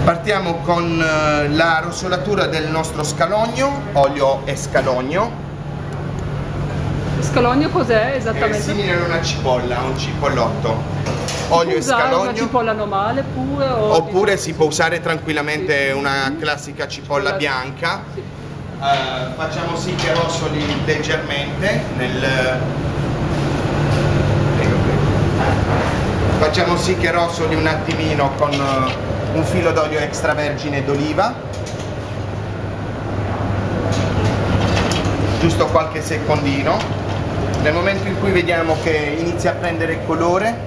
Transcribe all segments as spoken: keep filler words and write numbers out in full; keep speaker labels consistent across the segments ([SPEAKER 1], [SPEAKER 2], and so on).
[SPEAKER 1] Partiamo con la rosolatura del nostro scalogno, olio e scalogno.
[SPEAKER 2] Scalogno cos'è esattamente?
[SPEAKER 1] È simile a una cipolla, un cipollotto. Olio e scalogno.
[SPEAKER 2] Una cipolla normale pure? O
[SPEAKER 1] oppure si può usare tranquillamente una classica cipolla bianca.
[SPEAKER 2] Sì.
[SPEAKER 1] Uh, facciamo sì che rosoli leggermente nel... Facciamo sì che rosoli un attimino con un filo d'olio extravergine d'oliva, giusto qualche secondino. Nel momento in cui vediamo che inizia a prendere colore,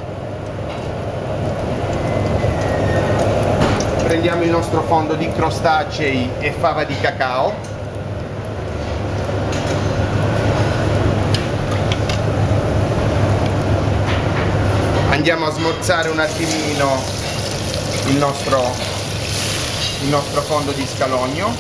[SPEAKER 1] prendiamo il nostro fondo di crostacei e fava di cacao, andiamo a smorzare un attimino il nostro, il nostro fondo di scalogno.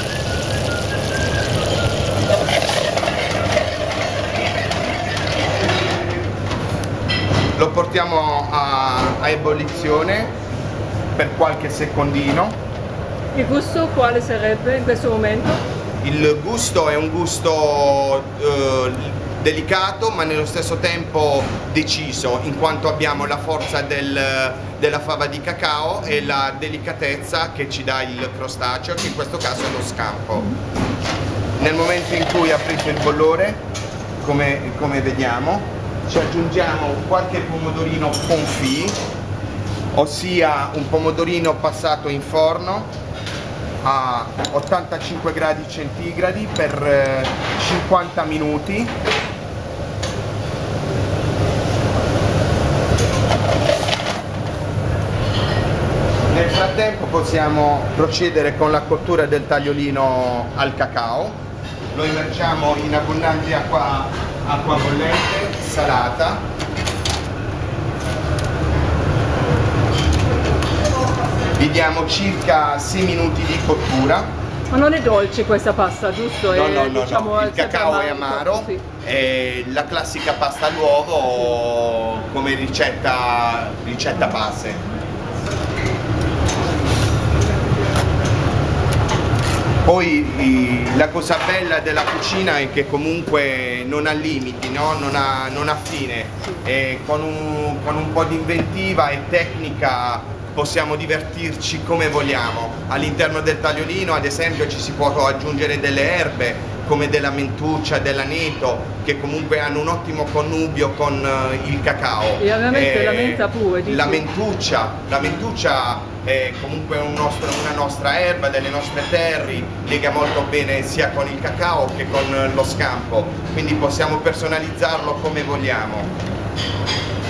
[SPEAKER 1] Lo portiamo a, a ebollizione per qualche secondino.
[SPEAKER 2] Il gusto quale sarebbe in questo momento?
[SPEAKER 1] Il gusto è un gusto eh, delicato ma nello stesso tempo deciso, in quanto abbiamo la forza del, della fava di cacao e la delicatezza che ci dà il crostaceo, che in questo caso è lo scampo. Nel momento in cui ha preso il bollore, come, come vediamo, ci aggiungiamo qualche pomodorino confit, ossia un pomodorino passato in forno a ottantacinque gradi centigradi per cinquanta minuti. Nel frattempo possiamo procedere con la cottura del tagliolino al cacao. Lo immergiamo in abbondante acqua, acqua bollente, salata. Gli diamo circa sei minuti di cottura.
[SPEAKER 2] Ma non è dolce questa pasta, giusto?
[SPEAKER 1] No,
[SPEAKER 2] è,
[SPEAKER 1] no, no,
[SPEAKER 2] diciamo,
[SPEAKER 1] no. Il cacao è amaro,
[SPEAKER 2] sì.
[SPEAKER 1] È la classica pasta all'uovo come ricetta, ricetta base. Poi la cosa bella della cucina è che comunque non ha limiti, no? non, ha, non ha fine, e con un, con un po' di inventiva e tecnica possiamo divertirci come vogliamo. All'interno del tagliolino ad esempio ci si può aggiungere delle erbe come della mentuccia, dell'aneto, che comunque hanno un ottimo connubio con il cacao.
[SPEAKER 2] E ovviamente eh, la menta pure.
[SPEAKER 1] La mentuccia, la mentuccia è comunque un nostro, una nostra erba delle nostre terre, lega molto bene sia con il cacao che con lo scampo, quindi possiamo personalizzarlo come vogliamo.